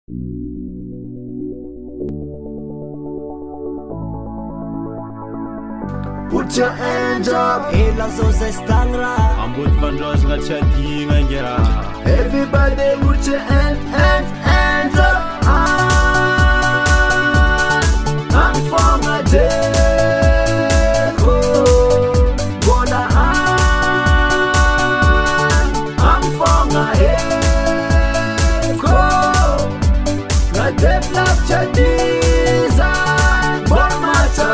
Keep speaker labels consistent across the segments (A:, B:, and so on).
A: Put your hands up.
B: Hela zoza stangra.
C: Ambut vandrozna chatinga ngera.
A: Everybody put your hands up. I'm from a Deco. Gonna I'm from a Eco. Na develop your design. But matter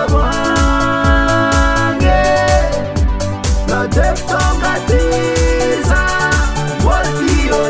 A: one. Na develop your design. What be your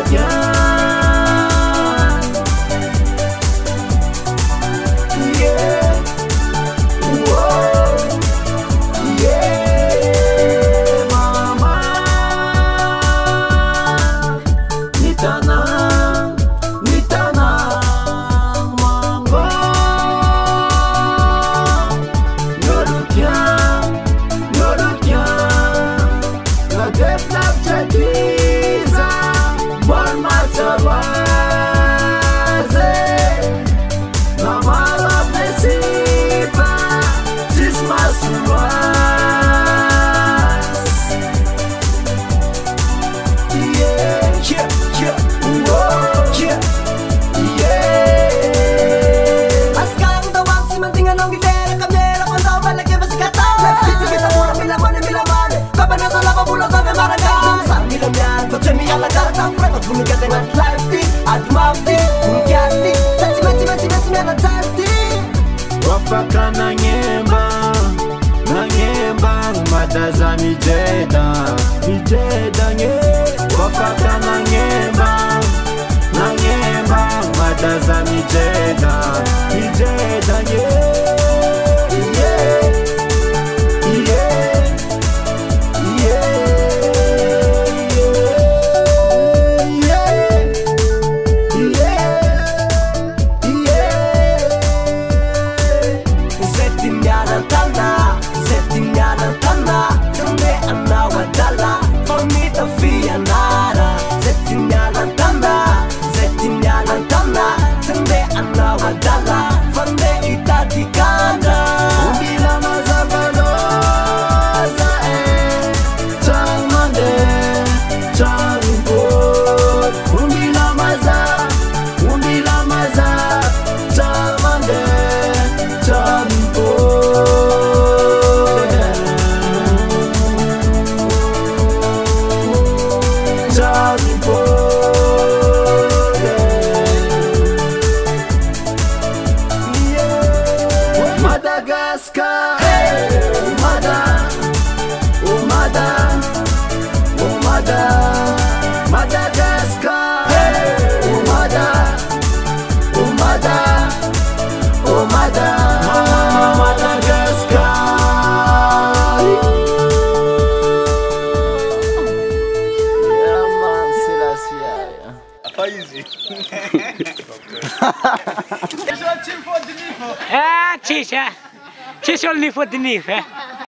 C: Wafaka na nyemba madaza mijeda nye. Wafaka na nyemba madaza mijeda nye.
A: Madagascar, Madagascar,
B: Yeah man, Selassie.
D: Cisha, cisha il nifo di nife.